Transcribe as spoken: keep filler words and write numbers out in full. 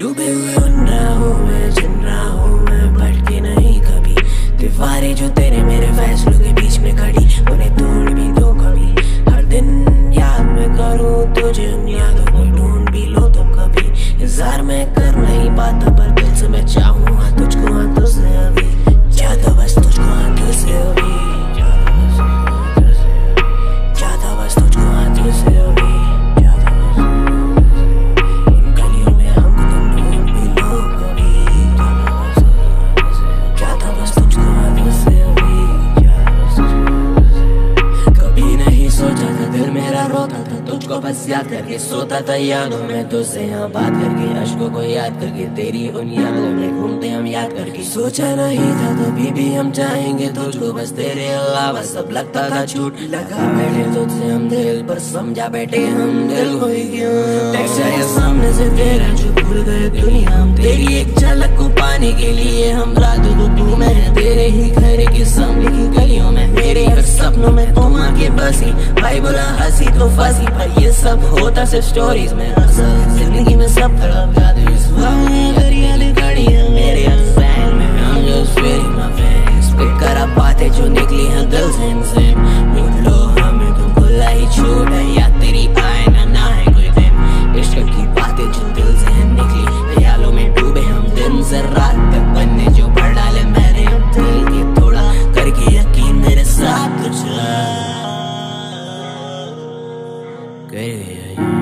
डूबे हुए उन रहा हूँ मैं, जिन रहा हूँ मैं, भटके नहीं कभी। दीवारें जो तेरे मेरे फैसलों के बीच में खड़ी, उन्हें तोड़ भी दो कभी। हर दिन याद मैं करूँ तुझे, उन यादों को ढूंढ भी लो तुम कभी। इंतजार मैं कर नहीं पाता पर दिल से मैं चाहूँ हाँ तुझको, हाँ तुझसे अभी। चाहता बस तुझको हाँ तुझसे अभी, चाहता बस तुझको हाँ तुझसे अभी। तुझको बस याद करके सोता था यादों में तुझसे, यहाँ बात करके अश्कों को याद करके, तेरी उन यादों में घूमते हम याद करके। सोचा नहीं था कभी भी हम चाहेंगे तुझको, बस तेरे अलावा सब लगता था झूठ। लगा बैठे तुझसे हम दिल पर, समझा बैठे हम दिल को ही क्यों। टेक्स्ट आया सामने से तेरा जो भूल गए दुनिया हम, तेरी एक झलक को पाने के लिए हम रातों को तू मैं, तेरे ही घर की सामने की गलियों में, मेरे हर सपनों में तुम आके बसी। भाई बोला हंसी तो फंसी, पर ये सब होता सिर्फ स्टोरीज में, असल जिंदगी में सब तड़प जाते इस हरियाली घड़ियां मेरे फैन में। I'm just feeling my fans, pick करा बातें जो निकली हैं दिल से इनसे। ढूंढ लो हमें तुम खुला ही छूट है, या तेरी आए ना ना है कोई दिन। इश्क की बातें जो दिल से हैं निकली, ख्यालों में डूबे हम दिन से रात तक, बनने जो भर डाले मैंने हम दिल की, थोड़ा करके यकीन मेरे साथ तुझ कर गया।